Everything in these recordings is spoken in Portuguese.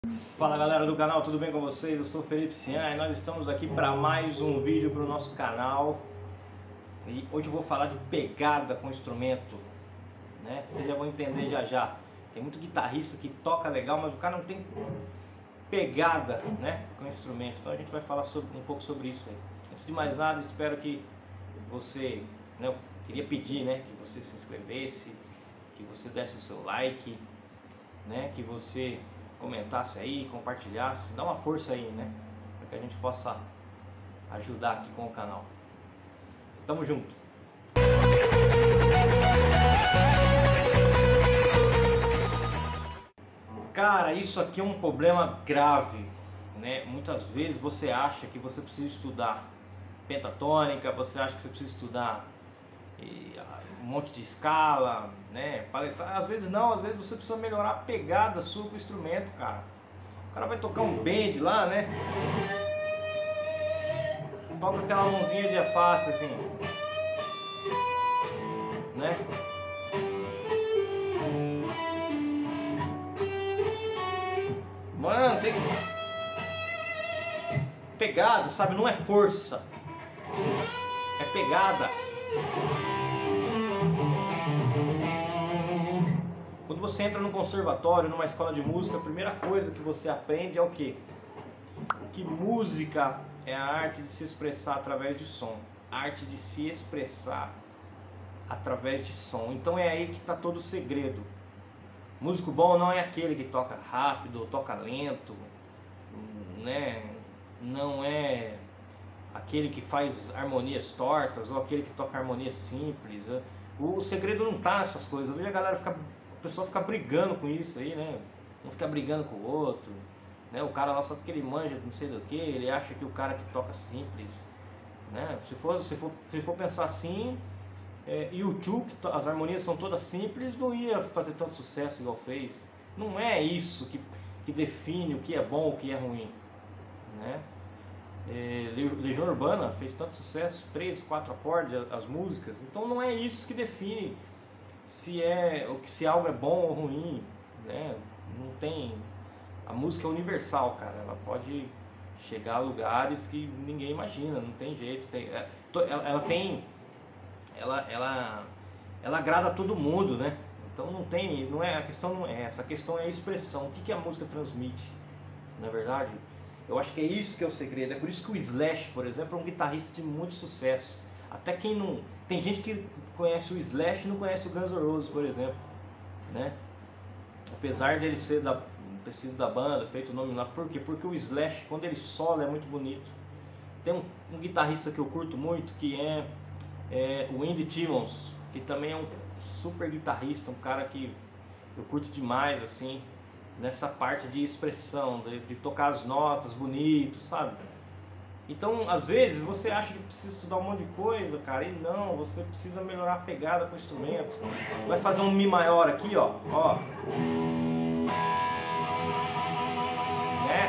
Fala galera do canal, tudo bem com vocês? Eu sou o Felipe Cian e nós estamos aqui para mais um vídeo para o nosso canal. E hoje eu vou falar de pegada com instrumento, né? Vocês já vão entender já já. Tem muito guitarrista que toca legal, mas o cara não tem pegada, né, com instrumento. Então a gente vai falar um pouco sobre isso aí. Antes de mais nada, espero que você, né, eu queria pedir, né, que você se inscrevesse, que você desse o seu like, né, que você comentasse aí, compartilhasse, dá uma força aí, né, para que a gente possa ajudar aqui com o canal. Tamo junto. Cara, isso aqui é um problema grave, né? Muitas vezes você acha que você precisa estudar pentatônica, você acha que você precisa estudar um monte de escala, né? Paletar. Às vezes não, às vezes você precisa melhorar a pegada sua com o instrumento, cara. O cara vai tocar um bend lá, né? Toca aquela mãozinha de fácil assim, né? Mano, tem que ser pegada, sabe? Não é força, é pegada. Quando você entra num conservatório, numa escola de música, a primeira coisa que você aprende é o quê? Que música é a arte de se expressar através de som. A arte de se expressar através de som. Então é aí que está todo o segredo. Músico bom não é aquele que toca rápido, toca lento, né? Não é aquele que faz harmonias tortas ou aquele que toca harmonias simples. O segredo não tá nessas coisas. Eu vejo a galera o pessoal fica brigando com isso aí, né? Um fica brigando com o outro, né? O cara lá só porque ele manja não sei do que, ele acha que o cara que toca simples, né? Se for pensar assim, U2, que as harmonias são todas simples, não ia fazer tanto sucesso igual fez. Não é isso que define o que é bom, o que é ruim, né? Legião Urbana fez tanto sucesso, 3, 4 acordes as músicas. Então não é isso que define se algo é bom ou ruim, né? Não tem. A música é universal, cara. Ela pode chegar a lugares que ninguém imagina. Não tem jeito. Ela agrada a todo mundo, né? Então não tem, não é, a questão não é essa, a questão é a expressão. O que a música transmite, na verdade? Eu acho que é isso que é o segredo. É por isso que o Slash, por exemplo, é um guitarrista de muito sucesso. Até quem não, tem gente que conhece o Slash e não conhece o Guns N' Roses, por exemplo, né? Apesar dele ter sido da banda, feito o nome lá. Por quê? Porque o Slash, quando ele sola, é muito bonito. Tem um guitarrista que eu curto muito, que é o Andy Timmons, que também é um super guitarrista, um cara que eu curto demais, assim, nessa parte de expressão, de tocar as notas bonito, sabe? Então, às vezes, você acha que precisa estudar um monte de coisa, cara, e não, você precisa melhorar a pegada com o instrumento. Vai fazer um Mi maior aqui, ó, né?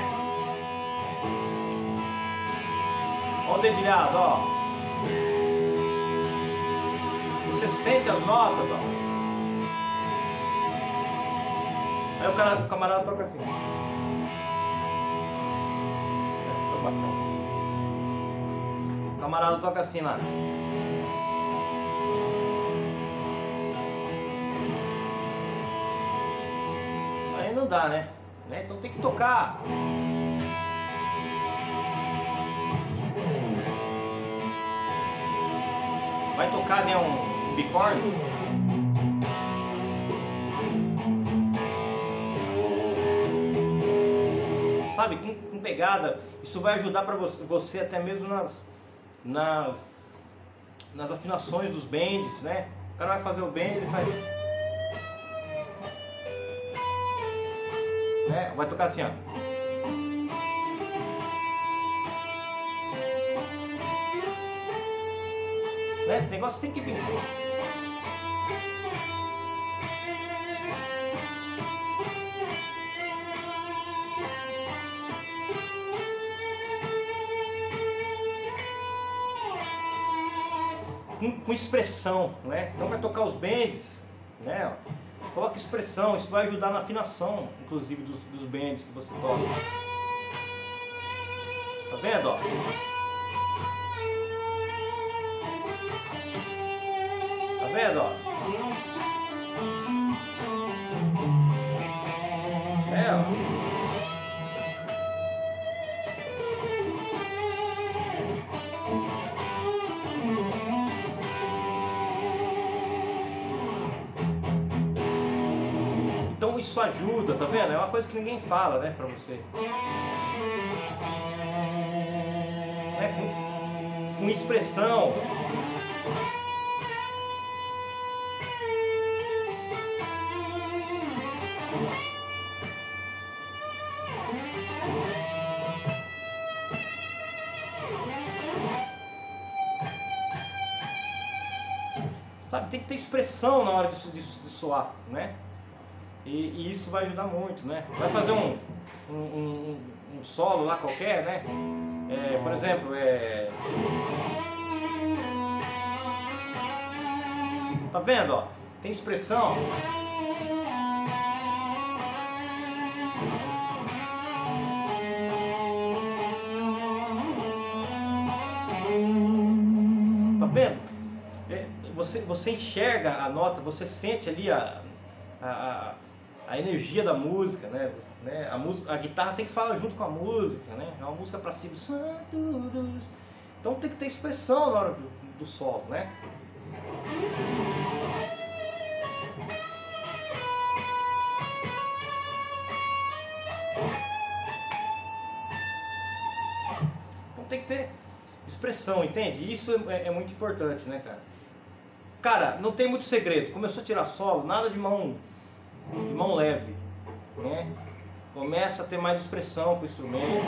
Ó o dedilhado, ó. Você sente as notas, ó. Aí o camarada toca assim. Foi bacana. O camarada toca assim lá. Aí não dá, né? Então tem que tocar. Vai tocar, né, um bicórnio. Sabe, com pegada, isso vai ajudar para você até mesmo nas afinações dos bends, né? O cara vai fazer o bend, ele faz, né? Vai tocar assim, ó. Né? O negócio tem que vir. Com expressão, né? Então vai tocar os bends, né? Coloca expressão, isso vai ajudar na afinação, inclusive dos bands que você toca. Tá vendo, ó? Tá vendo, ó? É, ó. Então isso ajuda, tá vendo? É uma coisa que ninguém fala, né, pra você. Com expressão. Sabe, tem que ter expressão na hora de soar, né? E isso vai ajudar muito, né? Vai fazer um solo lá qualquer, né? Por exemplo, tá vendo, ó? Tem expressão. Tá vendo? Você enxerga a nota, você sente ali a energia da música, né? A guitarra tem que falar junto com a música, né? É uma música pra cima. Então tem que ter expressão na hora do solo, né? Então tem que ter expressão, entende? Isso é muito importante, né, cara? Cara, não tem muito segredo. Começou a tirar solo, nada de mão leve, né? Começa a ter mais expressão com o instrumento.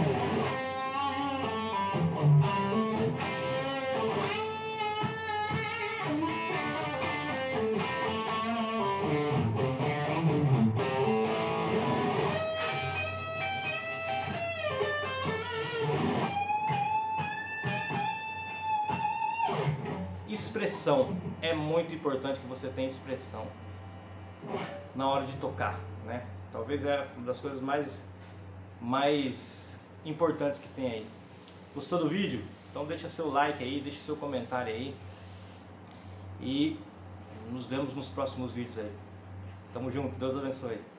Expressão. É muito importante que você tenha expressão na hora de tocar, né? Talvez é uma das coisas mais importantes que tem aí. Gostou do vídeo? Então deixa seu like aí, deixa seu comentário aí. E nos vemos nos próximos vídeos aí. Tamo junto, Deus abençoe.